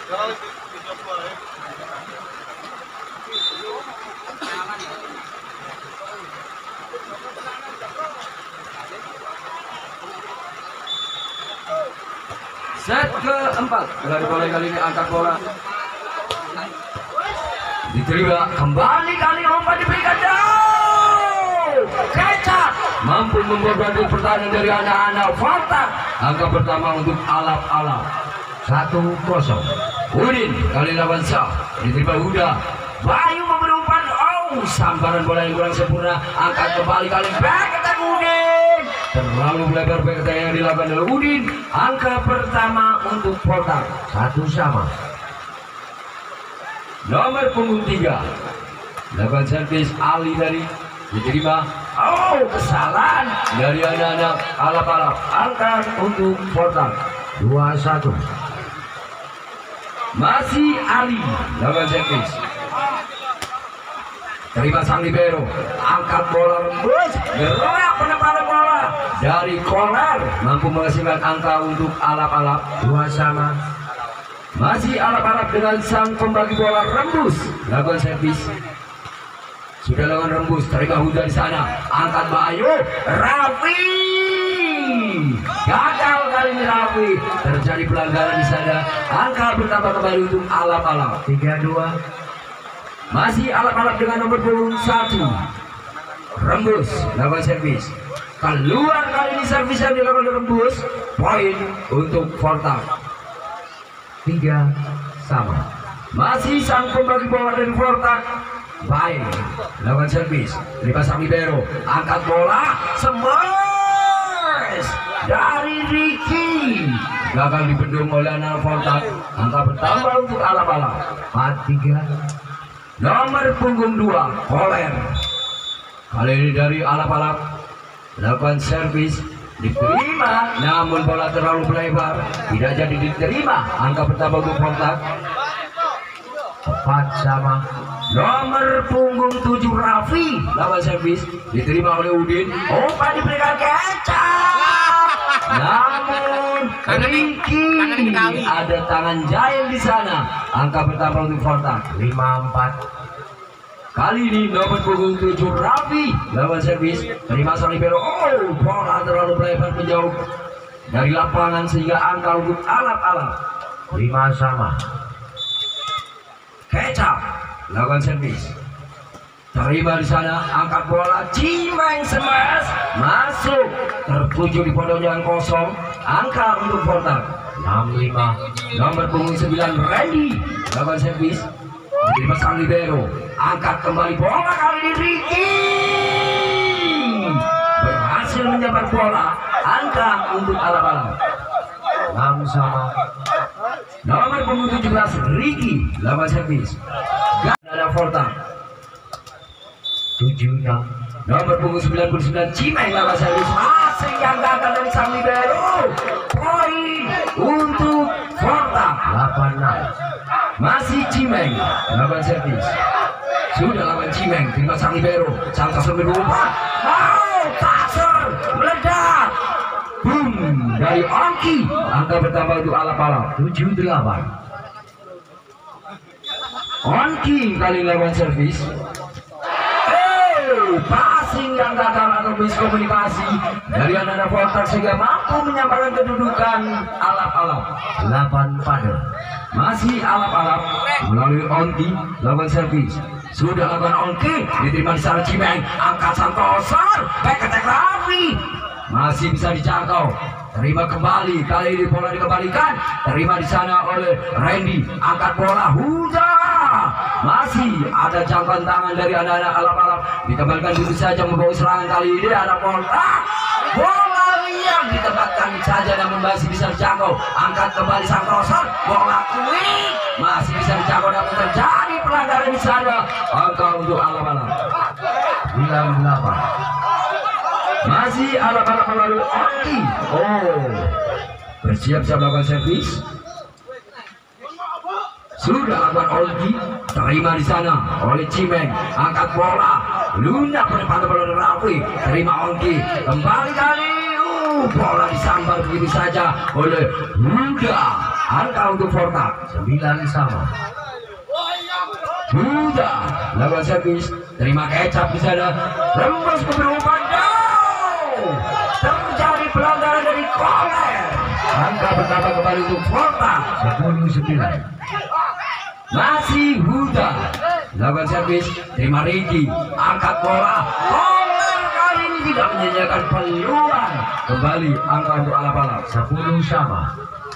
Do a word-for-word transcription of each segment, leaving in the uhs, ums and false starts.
Set keempat dari bola kali ini, angkat bola diterima kembali, kali umpan diberikan jauh. Kecap mampu membuat pertahanan dari anak-anak Fortak. Angka pertama untuk alap-alap satu kosong. Udin kali lawan Syah diterima Huda. Bayu memberi umpan, oh sambaran bola yang kurang sempurna. Angkat kembali, kali back attack Udin, terlalu lebar back attack yang dilakukan oleh Udin. Angka pertama untuk Fortak satu sama. Nomor punggung tiga lakukan servis Ali dari diterima, oh kesalahan dari anak-anak alap-alap. Angka untuk Fortak dua satu. Masih Ali lakukan servis, terima sang libero, angkat bola rembus, gerak penempatan bola dari corner, mampu menghasilkan angka untuk alap-alap dua sama. Masih alap-alap dengan sang pembagi bola rembus, lakukan servis, sudah lakukan rembus, terima Huda di sana, angkat Bayu, Raffi gagal kali ini. Raffi terjadi pelanggaran di sana, angka bertambah kembali untuk alap-alap tiga dua. Masih alap-alap dengan nomor punggung satu, rembus, lakukan servis, keluar kali ini servis yang dilakukan rembus, poin untuk Fortak tiga sama. Masih sang pembagi bola dari Fortak, baik, lakukan servis, terima sang libero, angkat bola, smash dari Ricky, gagal dibendung oleh anak Fortak. Angka bertambah untuk alap-alap empat tiga. Nomor punggung dua, Koler, kali ini dari alap-alap, lakukan servis, diterima, namun bola terlalu melebar, tidak jadi diterima. Angka pertama untuk Fortak empat sama. Nomor punggung tujuh, Raffi, lawan servis, diterima oleh Udin, umpan diberikan Kecap, namun Ricky ada tangan jahil di sana. Angka pertama untuk Fortak lima empat. Kali ini nomor punggung tujuh, Raffi, lawan servis, terima sang libero, oh bola terlalu melebar menjauh dari lapangan sehingga angka untuk alap-alap lima sama. Kecap, lakukan servis, terima di sana, angkat bola, Cimeng smash, masuk, tertuju di pondok yang kosong. Angka untuk Fortak enam lima. Nomor punggung sembilan, Randy, lakukan servis, terima sang libero, angkat kembali bola, kali ini Ricky berhasil menjabat bola. Angka untuk alap-alap enam sama. Nomor punggung tujuh belas, Ricky, lawan servis, ada Fortak tujuh enam. Nomor punggung sembilan puluh sembilan, Cimeng, lawan servis, masih yang gagal dari sang libero, poin untuk Fortak delapan enam. Masih Cimeng, lawan servis, sudah lawan Cimeng, terima sang libero, sang kasar berubah, oh kasar meledak, boom dari Onki. Angka pertama untuk alap-alap tujuh delapan. Onki kali lawan servis, eh passing yang gagal atau miskomunikasi dari anak-anak Fortak sehingga mampu menyampaikan kedudukan alap-alap delapan pada. Masih alap-alap melalui Onki lawan servis, sudah lakukan Onki, diterima di sana Cimeng, angkat Santosar, back attack Raffi, masih bisa dijangkau, terima kembali, kali ini bola dikembalikan, terima di sana oleh Randy, angkat bola, Huda, masih ada jangkauan tangan dari anak-anak alap-alap, dikembalikan dulu saja membawa serangan. Kali ini ada bola, bola yang ditempatkan saja namun masih bisa dijangkau, angkat kembali Santosa, bola quick masih bisa dijangkau namun terjadi pelanggaran di sana. Angka untuk alap-alap sembilan delapan. Masih alap-alap melalui Onki, oh bersiap-siap melakukan servis, sudah lakukan Onki, terima di sana oleh Cimeng, angkat bola, lunak penempatan bola dari Raffi, terima Onki, kembali kali, uh, bola disambar begitu saja oleh Huda, angka untuk Fortak sembilan sama. Huda lawan servis, terima kecap di sana, rembus ke berumpan jauh, terjadi pelanggaran dari Koler. Angka bertambah kembali untuk Fortak sepuluh sembilan. Masih Huda lawan servis, terima Ricky, angkat bola. Koler kali ini tidak menyediakan peluang. Kembali angka untuk alap-alap sepuluh sama.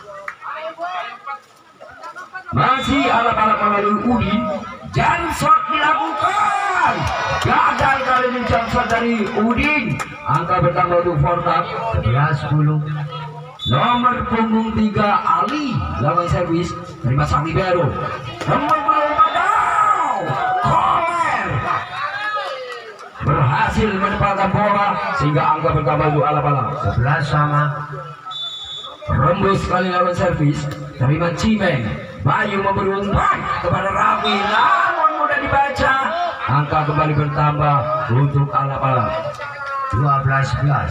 Masih alap-alap melalui Udin, jump shot dilakukan, gagal kali ini jump shot dari Udin. Angka bertambah untuk Fortak sebelas sepuluh. Nomor punggung tiga Ali lawan servis, terima sang libero, nomor berumpan jauh, Koler berhasil menempatkan bola sehingga angka bertambah untuk alap-alap sebelas sama. Rembus kali lawan servis, terima Cimeng, Bayu memberi umpan kepada Raffi, namun mudah dibaca. Angka kembali bertambah untuk alap-alap dua belas sebelas.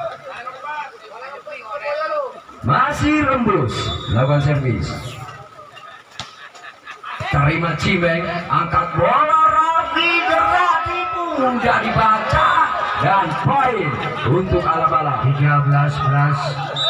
Masih Rembus lawan servis, terima Cimeng, angkat bola Raffi, gerak tipu, mudah dibaca dan poin untuk alap-alap tiga belas sebelas.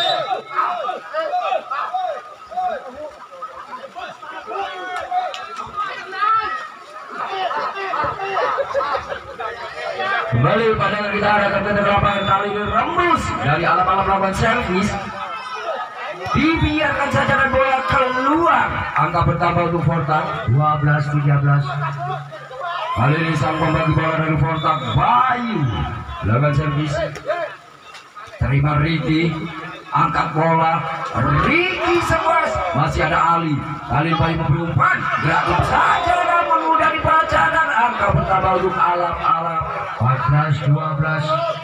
Kembali pada kita ada terkena lapangan kali ini Rembus dari alap-alap lawan servis, dibiarkan saja dan bola keluar. Angka bertambah untuk Fortak dua belas tiga belas. Kali ini sang pembagi bola dari Fortak Bayu lawan servis, terima Ricky, angkat bola Ricky sebelas, masih ada Ali. Ali Bayu memberi umpan, gerak saja namun mudah dibaca dan angka bertambah untuk alap-alap empat belas dua belas.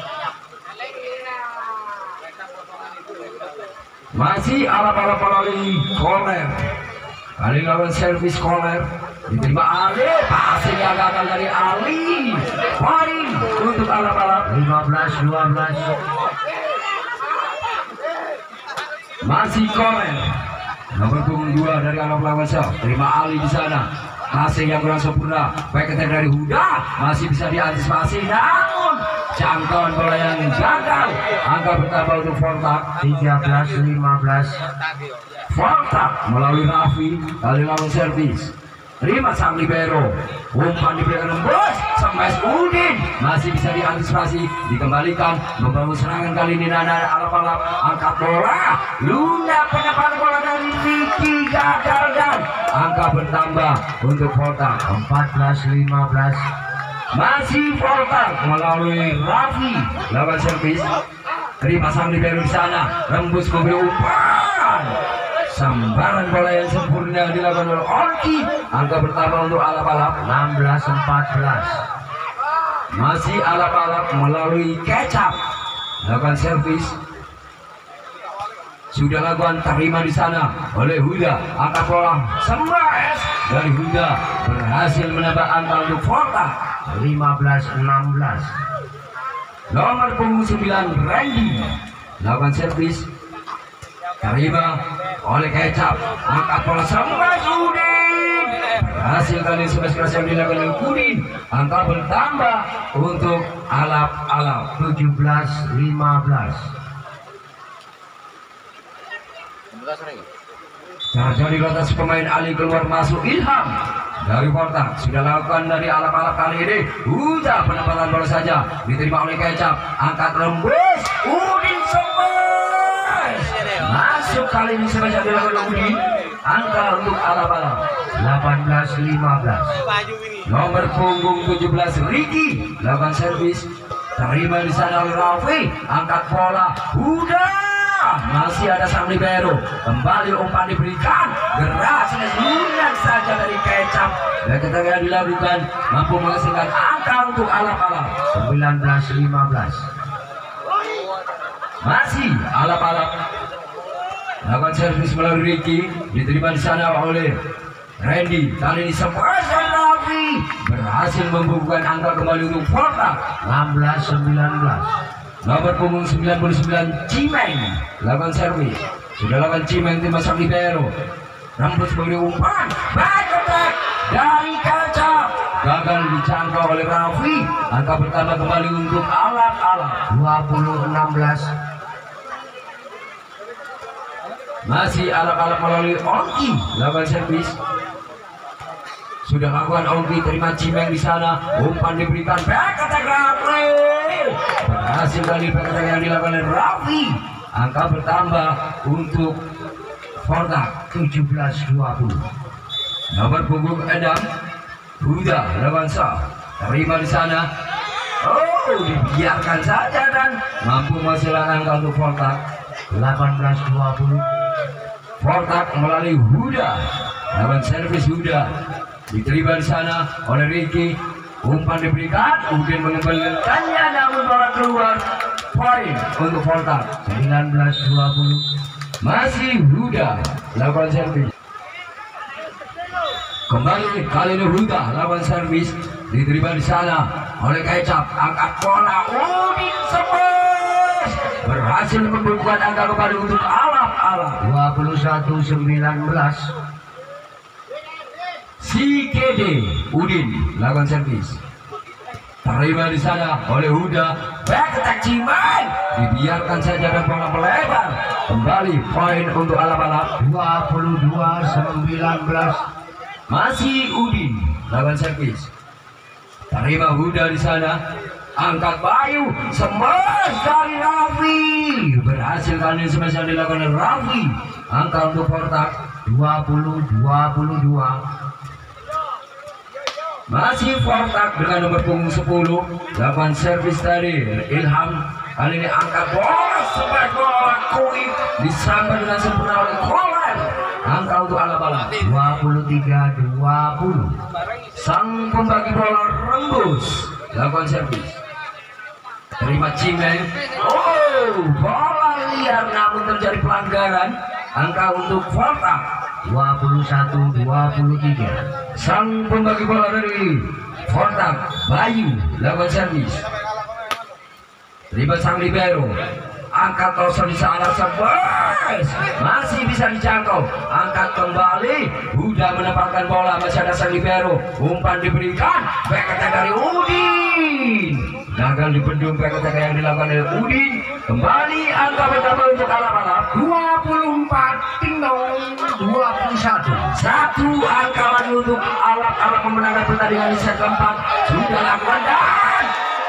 Masih alap-alap melalui Koler, kali lawan servis Koler, diterima Ali, passing yang gagal dari Ali. Poin untuk alap-alap lima belas dua belas. Masih Koler, nomor punggung dua dari alap lawan sel, terima Ali di sana. Passing yang kurang sempurna, baik ketek dari Huda, masih bisa diantisipasi, namun jangkauan bola yang gagal. Angka bertambah untuk Fortak tiga belas lima belas. Fortak melalui Raffi, kali lawan servis, terima sang libero, umpan diberikan Rembus, smash Udin, masih bisa diantisipasi, dikembalikan, membangun serangan kali ini Nana alap-alap, angkat bola, lunak penempatan bola dari Ricky, gagal dan angka bertambah untuk Fortak empat belas lima belas. Masih Fortak melalui Raffi lawan servis, terima sang libero di sana, Rembus memberi umpan, sambaran bola yang sempurna dilakukan oleh Orki. Angka bertambah untuk alap-alap enam belas empat belas. Masih alap-alap melalui Kecap lakukan servis, sudah lakukan terima di sana oleh Huda, angkat bola smash dari Huda, berhasil menambah angka untuk Fortak lima belas enam belas. Nomor punggung sembilan Randy lakukan servis, terima oleh Kecap, angkat bola smash Udin, berhasil kali smash keras yang dilakukan oleh Udin. Angka bertambah untuk alap-alap tujuh belas lima belas. Jadi atas pemain Ali keluar masuk Ilham dari Fortak, sudah lakukan dari alap-alap kali ini. Udah penempatan bola saja diterima oleh Kecap, angkat Rembus, Udin smash, masuk kali ini sebanyak dilakukan oleh Udin. Angka untuk alap-alap delapan belas lima belas. Nomor punggung tujuh belas Ricky lakukan servis, terima di sana oleh Raffi, angkat bola, udah masih ada sang libero, kembali umpan diberikan, gerak lunak saja dari Kecap, dan ketika dilakukan mampu menghasilkan angka untuk alap-alap sembilan belas lima belas. Masih alap-alap lakukan servis melalui Ricky, diterima di sana oleh Randy, kali ini smash dan Raffi berhasil membukukan angka kembali untuk Fortak enam belas sembilan belas. Nomor punggung sembilan puluh sembilan Cimeng lakukan servis, sudah lakukan Cimeng tim Masang Libero. Rambut sebagai umpan, back attack dari kaca, gagal dijangkau oleh Raffi. Angka pertama kembali untuk alat-alat. dua puluh enam belas. Masih alat-alat melalui Ongki, lakukan servis. Sudah lakukan Ongki, terima Cimeng di sana. Umpan diberikan, back attack Raffi. Berhasil kali back attack yang dilakukan oleh Raffi. Angka bertambah untuk Fortak tujuh belas dua puluh. Nomor punggung Edam Huda lawan Sah, terima di sana. Oh, dibiarkan saja dan mampu menghasilkan angka untuk Fortak. delapan belas dua puluh. Fortak melalui Huda lawan servis Huda, diterima di sana oleh Ricky. Umpan diberikan, Udin mengembalikannya namun bola keluar. Poin untuk Fortak. sembilan belas dua puluh. Masih Huda lawan servis. Kembali kali ini Huda lawan servis, diterima di sana oleh Kecap. Angkat bola, Udin sebes berhasil membukukan angka kembali untuk alat-alat. dua puluh satu sembilan belas. Si K D Udin lawan servis, terima di sana oleh Huda. Back attack Cimeng, dibiarkan saja dan bola melebar. Kembali poin untuk alat-alat. dua puluh dua sembilan belas. Masih Udin lawan servis, terima Huda di sana. Angkat Bayu, smash dari Raffi. Berhasil kali ini smash yang dilakukan oleh Raffi. Angka untuk Fortak dua puluh dua puluh dua. Masih Fortak dengan nomor punggung sepuluh. Lakukan servis dari Ilham. Kali ini angkat bola, sebaik bola Kui disambar dengan sempurna oleh Kolan. Angka untuk ala-bala dua puluh tiga dua puluh. Sang pembagi bola Rembus lakukan servis, terima Cimeng. Oh, bola liar namun terjadi pelanggaran. Angka untuk Fortak dua puluh satu dua puluh tiga. sang pembagi bola dari Fortak Bayu lakukan servis, terima sang libero. Angkat tosor di sana, sebes masih bisa dijangkau. Angkat kembali, Huda menempatkan bola, masih ada sang libero. Umpan diberikan, back attack dari Udin, gagal dibendung back attack yang dilakukan oleh Udin. Kembali angka pertama untuk alat-alat. dua puluh empat tinggal dua puluh satu. Satu angka lagi untuk alat-alat memenangkan pertandingan di set keempat. Sudah lakukan dan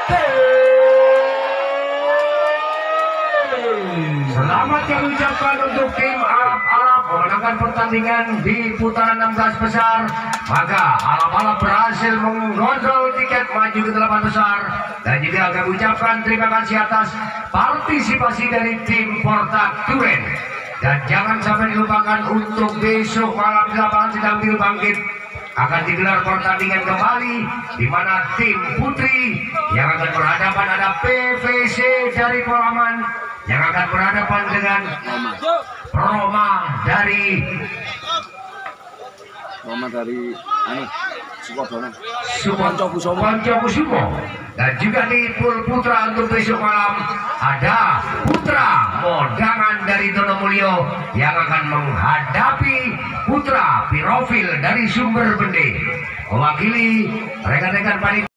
selamat kami ucapkan untuk tim Alap-Alap memenangkan pertandingan di putaran enam belas besar. Maka Alap-Alap berhasil mengontrol tiket maju ke delapan besar. Dan juga kami ucapkan terima kasih atas partisipasi dari tim Fortak Duren. Dan jangan sampai dilupakan untuk besok malam di lapangan sedang Biru Bangkit akan digelar pertandingan kembali di mana tim putri yang akan berhadapan ada P V C dari Polaman yang akan berhadapan dengan Roma dari Roma dari anu Sukodono Sumonco Kusumo. Dan juga di pool putra untuk besok malam ada Putra Modangan dari Donomulyo yang akan menghadapi Putra Pirofil dari Sumber Bende. Mewakili rekan-rekan panitia